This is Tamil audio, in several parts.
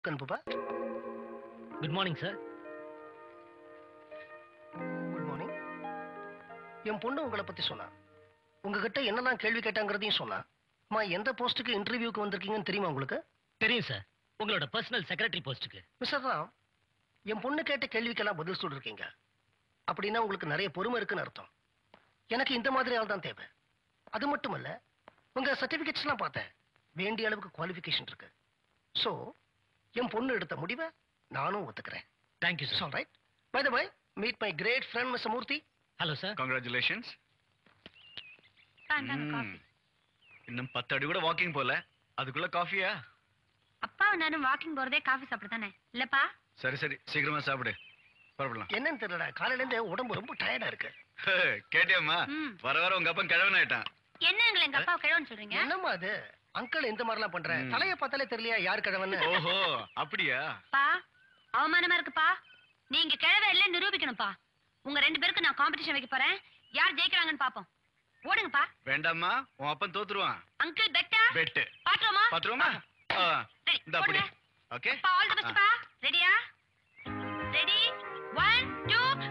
கண்புபா. Good morning sir. Good morning. என் பொண்ணு உங்களை பத்தி சொன்னா. உங்ககிட்ட என்னெல்லாம் கேள்வி கேட்டாங்கிறதையும் சொன்னா. அம்மா, எந்த போஸ்ட்டுக்கு இன்டர்வியூக்கு வந்திருக்கீங்கன்னு தெரியுமா உங்களுக்கு? தெரியும் சார். உங்களோட பர்சனல் செக்ரட்டரி போஸ்ட்டுக்கு. மிஸ்டர் ராம், என் பொண்ணு கேட்ட கேள்விக்கெல்லாம் பதில் சொல்லிருக்கீங்க. அப்படின்னா உங்களுக்கு நிறைய பொறுமை இருக்குன்னு அர்த்தம். எனக்கு இந்த மாதிரி ஆள் தான் தேவை. அது மட்டுமல்ல, உங்க சர்டிபிகேட்ஸ்லாம் பார்த்தேன். வேண்டிய அளவுக்கு குவாலிஃபிகேஷன் இருக்கு. சோ என் பொண்ணு எடுத்த முடிவை நானும் ஒத்துக்கிறேன். Thank you sir. All right. By the way, meet my great friend mister Murthy. Hello sir. Congratulations. இன்னும் 10 அடி கூட வாக்கிங் போல, அதுக்குள்ள காஃபியா? அப்பா நானும் வாக்கிங் போறதே காஃபி சாப்பிட தானே இல்லப்பா? சரி சரி, சீக்கிரமா சாப்பிடு. பரவாயில்ல. என்னன்னு தெரியல, காலையில இருந்து உடம்பு ரொம்ப டயர்டா இருக்கு. கேட்டியம்மா? வர வர உங்க அப்பா கிழவன் ஆயிட்டான். என்ன எங்க அப்பா கிழவன் சொல்றீங்க? என்னம்மா அது? அங்கிள் இந்த மாதிரிலாம் பண்ற? தலைய பார்த்தாலே தெரியலையா யார் கிழவன்னு? ஓஹோ, அப்படியா? பா, அவமானமா இருக்குப்பா. நீங்க கிழவ இல்ல நிரூபிக்கணும்ப்பா. உங்க 2 பேருக்கு நான் காம்படிஷன் வைக்க போறேன். யார் ஜெயிக்கிறாங்கன்னு பாப்போம். ஓடுங்கப்பா. வேண்டாம்மா, உன் அப்பன் தோத்துருவான். அங்கிள் பெட்டா? பெட். பாத்துறோமா? பாத்துருவோமா? சரி, இந்த அப்படி. ஓகே. பா, ஆல் தி பெஸ்ட் பா. ரெடியா? ரெடி? 1 2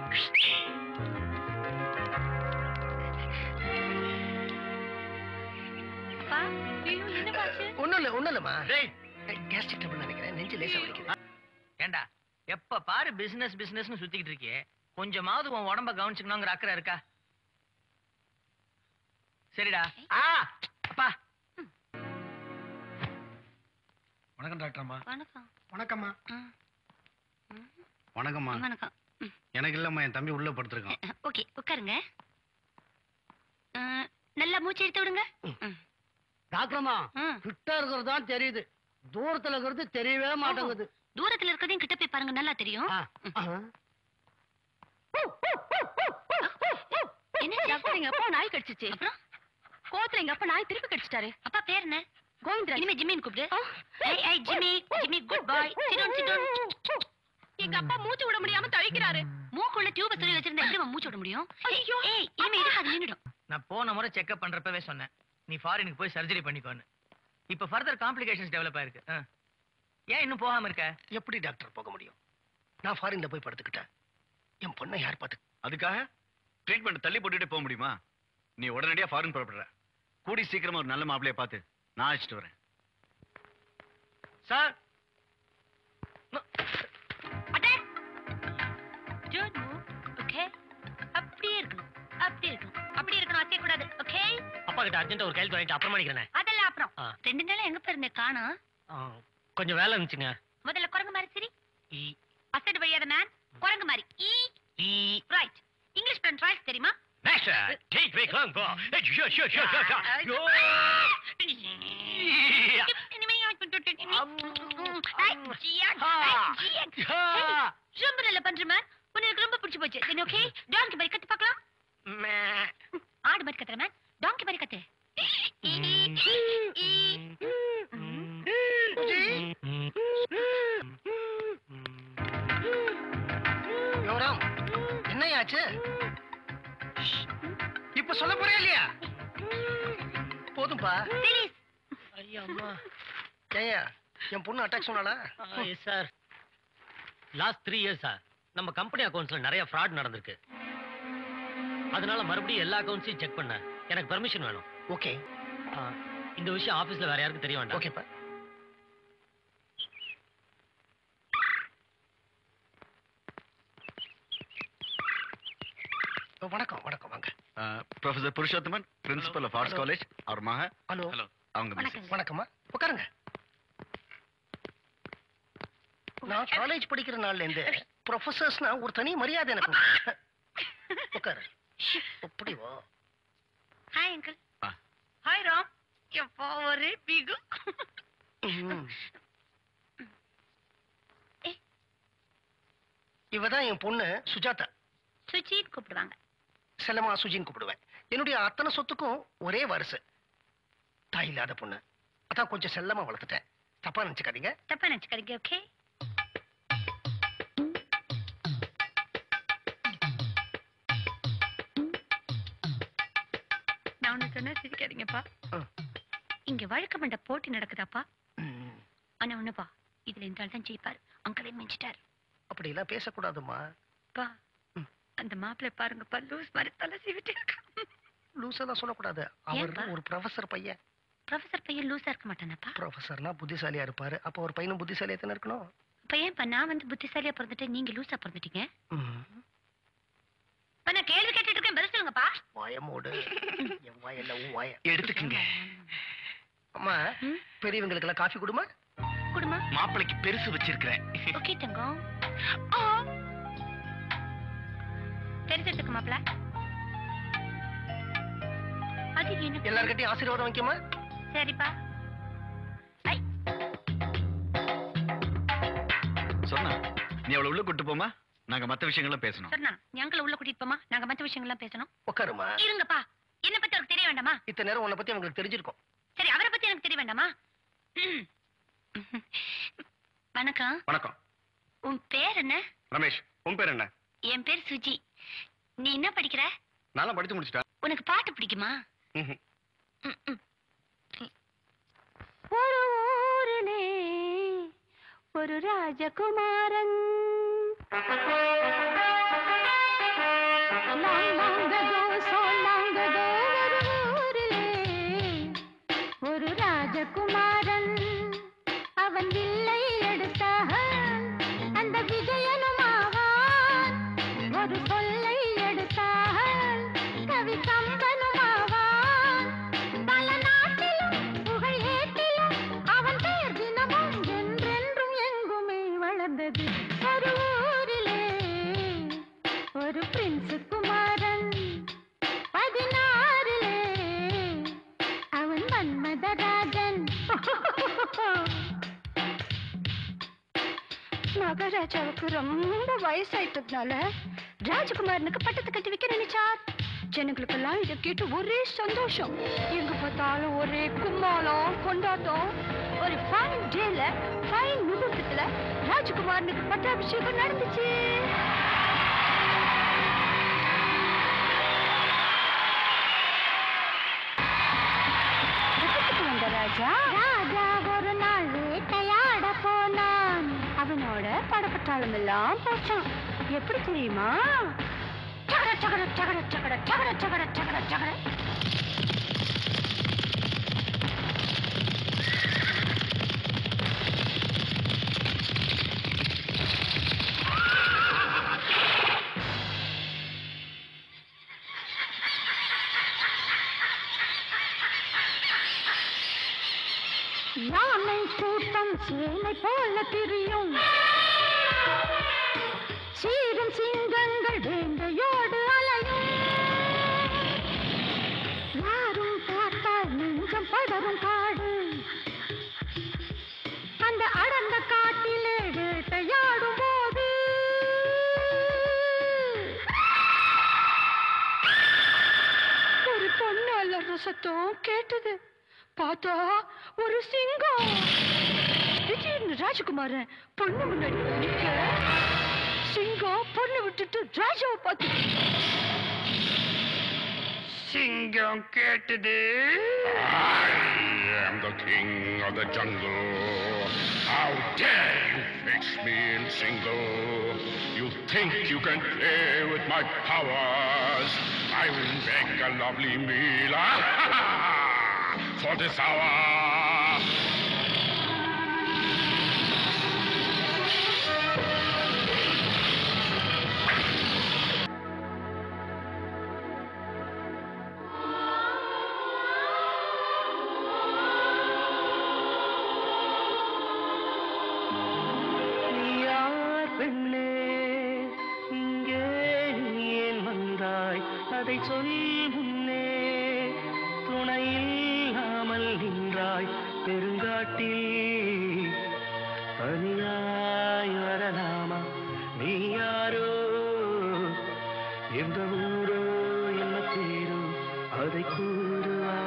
பா, ஐயோ என்ன பாச்சு? ஒண்ணும் இல்லம்மா. டேய், கேஸ்ட்ரிக் ட்ரபிள் நினைக்கிறேன். நெஞ்சு லேசா வலிக்குது. ஏண்டா எப்ப பாரு பிசினஸ் பிசினஸ்னு சுத்திக்கிட்டு இருக்கியே, கொஞ்சமாவது உன் உடம்ப கவனிச்சுக்கணுங்கிற அக்கறை இருக்கா? சரிடா. அப்பா. வணக்கம் டாக்டர் அம்மா. வணக்கம். வணக்கம்மா. வணக்கம்மா. வணக்கம். எனக்கு இல்லம்மா, என் தம்பி உள்ள படுத்திருக்கான். ஓகே, உட்காருங்க. நல்லா மூச்சு எடுத்து விடுங்க. டாக்டர் அம்மா, கிட்ட இருக்கிறது தான் தெரியுது, தூரத்துல இருக்கிறது தெரியவே மாட்டேங்குது. தூரத்துல இருக்கிறதையும் கிட்ட போய் பாருங்க, நல்லா தெரியும். என்ன டாக்டர், எங்க அப்பா நாய் கடிச்சிச்சு. அப்புறம் கோத்துல எங்க அப்பா நாய் திருப்பி கடிச்சிட்டாரு. அப்பா பேர் என்ன? கோவிந்தராஜ். இனிமே ஜிம்மின்னு கூப்பிடு. ஏய் ஏய் Jimmy, Jimmy good boy. Sit down sit down. எங்க அப்பா மூச்சு விட முடியாம தவிக்கிறாரு. மூக்குள்ள டியூப சொல்லி வச்சிருந்தா எப்படி மூச்சு விட முடியும்? ஐயோ, ஏய் இனிமே இது அது நின்னுடும். நான் போன முறை செக்அப் பண்றப்பவே சொன்னேன், நீ ஃபாரினுக்கு போய் சர்ஜரி பண்ணிக்கோன்னு. இப்ப ஃபர்தர் காம்ப்ளிகேஷன்ஸ் டெவலப் ஆயிருக்கு. ஏன் இன்னும் போகாம இருக்க? எப்படி டாக்டர் போக முடியும்? நான் ஃபாரின்ல போய் படுத்துக்கிட்டேன். என் பொண்ணை யார் பார்த்து? அதுக்காக ட்ரீட்மெண்ட் தள்ளி போட்டுட்டு போக முடியுமா? நீ உடனடியா ஃபாரின் புறப்படுற. கூடி சீக்கிரமா ஒரு நல்ல மாப்பிளைய பார்த்து நான் அழைச்சிட்டு வரேன். சார். அடே டோன்ட் மூவ். ஓகே, அப்படியே இருக்கணும், அப்படியே இருக்கணும், அப்படியே இருக்கணும், அசைய கூடாது. ஓகே. அப்பா கிட்ட அர்ஜென்ட்டா ஒரு கையெழுத்து வாங்கிட்டு அப்புறம் பண்ணிக்கிறேன். அதெல்லாம் அப்புறம். 2 நாளா எங்க போயிருந்தே காணோம்? கொஞ்சம் வேலை இருந்துச்சுங்க. முதல்ல குரங்கு மாதிரி சரி. ஈ அசடு வழியாத மேன், குரங்கு மாதிரி. ஈ ஈ ரைட். இங்கிலீஷ் ஃப்ரெண்ட் ரைட் தெரியுமா? Next, take me long for. Sure. Yo. ரொம்ப நல்ல பண்ற மேன். உனக்கு ரொம்ப பிடிச்சு போச்சு. தென் ஓகே, டாங்கி மாதிரி கத்து பார்க்கலாம். ஆடு மாதிரி கத்துற மேன், டாங்கி மாதிரி கத்து. யோராம், என்னையாச்சு? இப்ப சொல்ல போறியா இல்லையா? போதும்பா. ஐயா அம்மா. ஏயா, என் பொண்ணு அட்டாக் சொன்னாளா? Yes sir. லாஸ்ட் 3 இயர்ஸா நம்ம கம்பெனி அக்கவுண்ட்ஸ்ல நிறைய ஃப்ராட் நடந்திருக்கு. அதனால மறுபடியும் எல்லா அக்கவுண்ட்ஸையும் செக் பண்ண எனக்கு பெர்மிஷன் வேணும். ஓகே. இந்த விஷயம் ஆபீஸ்ல வேற யாருக்கும் தெரிய வேண்டாம். ஓகேப்பா. வணக்கம் வணக்கம். வாங்க. Professor Purushothaman, principal of arts college. அவர் மக. ஹலோ. அவங்க வணக்கம்மா. உட்காருங்க. நான் காலேஜ் படிக்கிற நாள்ல இருந்து ப்ரொஃபசர்ஸ்னா ஒரு தனி மரியாதை எனக்கு. உட்காரு. அப்படி வா. Hi uncle. ஹாய் ராம். எப்போ ஒரு பிகு. இவதான் என் பொண்ணு சுஜாதா. சுஜித் கூப்பிடுவாங்க. செல்லமா சுஜின்னு கூப்பிடுவேன். என்னுடைய அத்தனை சொத்துக்கும் ஒரே வாரிசு. தாய் இல்லாத பொண்ணு. அதான் கொஞ்சம் செல்லமா வளர்த்துட்டேன். தப்பா நினைச்சுக்காதீங்க. தப்பா நினைச்சுக்காதீங்க. ஓகே. நான் ஒண்ணு சொன்னா சிரிக்காதீங்கப்பா. இங்க வழக்கமண்ட போட்டி நடக்குதாப்பா? ஆனா ஒண்ணுப்பா, இதுல இந்த ஆள் தான் ஜெயிப்பாரு. அங்கிளே மிஞ்சிட்டாரு. அப்படி எல்லாம் பேசக்கூடாதுமா. பா அந்த மாப்பிள்ளை பாருங்கப்பா, லூஸ் மாதிரி தலை சீவிட்டு இருக்கா. லூசெல்லாம் சொல்லக்கூடாது. அவர் ஒரு ப்ரொஃபசர் பையன். ப்ரொஃபசர் பையன் லூஸா இருக்க மாட்டானப்பா. ப்ரொஃபசர்னா புத்திசாலியா இருப்பாரு. அப்ப ஒரு பையனும் புத்திசாலியா தானே இருக்கணும். இப்ப ஏன்பா நான் வந்து புத்திசாலியா பிறந்துட்டு நீங்க லூஸா பிறந்துட்டீங்க? ம். நான் கேள்வி கேட்டுட்டு இருக்கேன், பதில் சொல்லுங்கப்பா. வாயமோடு. என் வாயல்ல உன் வாய. எடுத்துக்கங்க. அம்மா, பெரியவங்களுக்கு எல்லாம் காஃபி குடுமா? குடுமா. மாப்பிளைக்கு பெருசு வச்சிருக்கிறேன். ஓகே தங்கம். பெருசு எடுத்துக்க மாப்பிள்ள. அது என்ன? எல்லார்கிட்டயும் ஆசீர்வாதம் வைக்கமா? சரிப்பா. சொன்னா நீ அவளை உள்ள கூட்டு போமா, நாங்க மத்த விஷயங்கள்லாம் பேசணும். சொன்னா நீங்கள உள்ள கூட்டிட்டு போமா, நாங்க மத்த விஷயங்கள்லாம் பேசணும். உட்காருமா. இருங்கப்பா. என்ன பத்தி அவருக்கு தெரிய வேண்டாமா? இத்தனை நேரம் உன்னை பத்தி அவங்களுக்கு தெரிஞ்சிருக்கும். சரி, அவரை பத்தி எனக்கு தெரிய வேண்டாமா? வணக்கம். வணக்கம். உன் பேர் என்ன? ரமேஷ். உன் பேர் என்ன? என் பேர் சுஜி. நீ என்ன படிக்கிற? நானும் படிச்சு முடிச்சிட்டேன். உனக்கு பாட்டு பிடிக்குமா? ம்ஹும். ஒரு ஊரிலே ஒரு ராஜகுமாரன், ஒரு ராஜகுமாரன், அவன் வில்லை எடுத்தான், அந்த விஜயனுமாவான், ஒரு சொல்லை எடுத்தான், கவி கம்பனுமாவான், பல நாட்டிலும் புகழ் ஏற்றிலும் அவன் பெயர் தினமும் என்றென்றும் எங்குமே வளர்ந்தது. ஒரு ஊரிலே ஒரு பிரின்ஸ் குமாரன், 16 அவன் மன்மதராஜன். மகாராஜாவுக்கு ரொம்ப வயசாயிட்டதுனால ராஜகுமாரனுக்கு பட்டத்தை கட்டி வைக்க நினைச்சார். ஜனங்களுக்கெல்லாம் இதை கேட்டு ஒரே சந்தோஷம். எங்க பார்த்தாலும் ஒரே கும்மாளம் கொண்டாட்டம். ஒரு ஃபைன் டேல ஃபைன் முகூர்த்தத்துல ராஜகுமாரனுக்கு பட்டாபிஷேகம் நடந்துச்சு. ராஜா ஒரு நாள் வேட்டையாட போனான். அவனோட படப்பட்டாளம் எல்லாம் போச்சான். எப்படி தெரியுமா? சகட சகட சகட சகட சகட சகட சகட சகட. யானை கூட்டம் சேனை போல திரியும், சீரும் சிங்கங்கள் வேண்டையோடு அலையும், யாரும் பார்த்தால் நெஞ்சம் படரும் காடு, அந்த அடர்ந்த காட்டிலே வேட்டையாடும் போது ஒரு பொண்ணு அலற சத்தம் கேட்டது. பார்த்தா ஒரு சிங்கம். திடீர்னு ராஜகுமாரன் பொண்ணு முன்னாடி நிக்க, சிங்கம் பொண்ணு விட்டுட்டு ராஜாவை பார்த்து சிங்கம் கேட்டது. I am the king of the jungle. How dare you fix me in single? You think you can play with my powers? I will make a lovely meal for this hour. அதை சொல் முன்னே, துணையில்லாமல் நின்றாய் பெருங்காட்டில், தனியாய் வரலாமா நீ யாரோ, எந்த ஊரோ என்ன பேரோ அதை கூறுவா.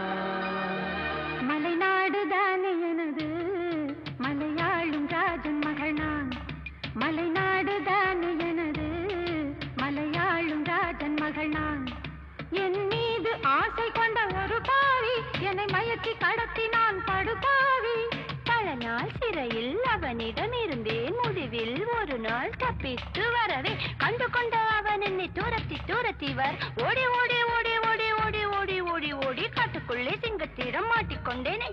மலைநாடுதானே எனது, மலையாளும் ராஜன் மகள் நான். மலைநாடுதானே எனது, மலையாளும் ராஜன் மகள் நான். என் மீது ஆசை கொண்ட ஒரு பாவி என்னை மயக்கி கடத்தினான் படுபாவி. பல நாள் சிறையில் அவனிடம் வந்தேன் முடிவில் ஒரு நாள் தப்பித்து வரவே கண்டு கொண்ட அவன் என்னை துரத்தி துரத்தி வர் ஓடி ஓடி ஓடி ஓடி ஓடி ஓடி ஓடி ஓடி காட்டுக்குள்ளே சிங்கத்திடம் மாட்டிக்கொண்டேனே.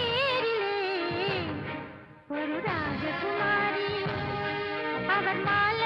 அவர் மாலை